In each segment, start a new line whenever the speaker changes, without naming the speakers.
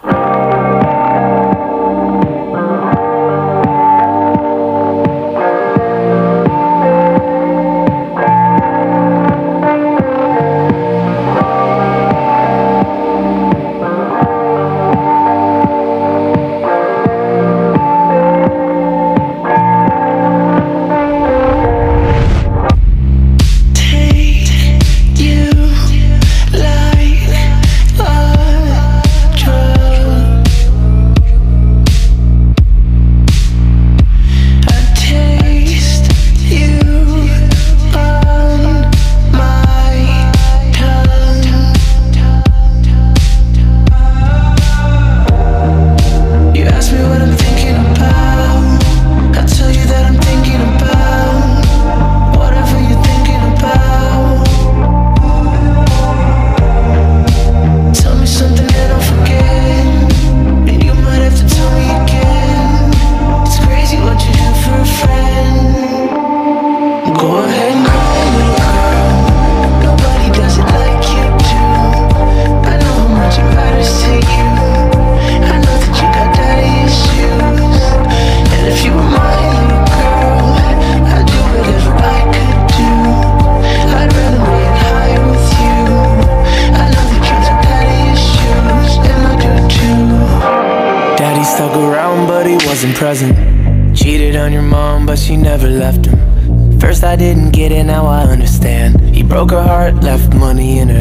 Present. Cheated on your mom, but she never left him. First I didn't get it, now I understand. He broke her heart, left money in her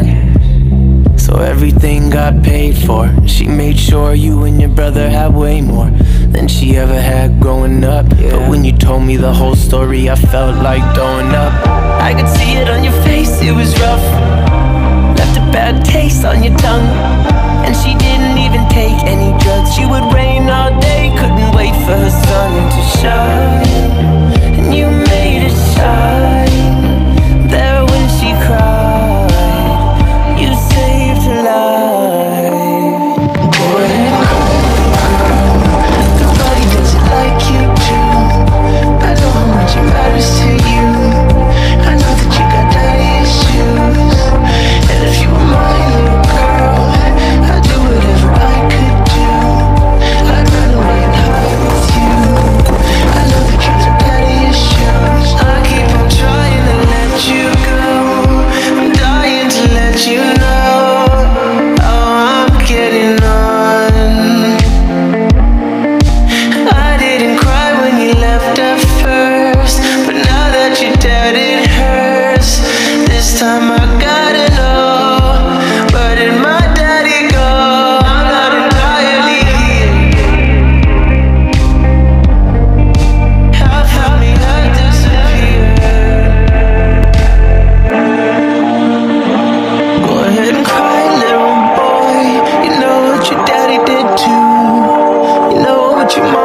hand. So everything got paid for. She made sure you and your brother had way more than she ever had growing up. But when you told me the whole story, I felt like throwing up. I could see it on your face, it was rough. Left a bad taste on your tongue. And she didn't even take any drugs. She would rain all day, couldn't wait for her sun to shine. And you made it shine. There when she cried, you saved her life. Go ahead, nobody does it like you do. I know how much it matters to you. I know that you got daddy issues. And if you were my little girl, I'd do whatever I could do. I'd run away and hide with you. I know that you got daddy issues. I keep on trying to let you go. I'm dying to let you know how I'm getting on. I didn't cry when you left at first, but now that you're dead it hurts. This time I gotta know, where did my daddy go? I'm not entirely here. Half of me had disappeared. Go ahead and cry, little boy. You know what your daddy did too. You know what your mom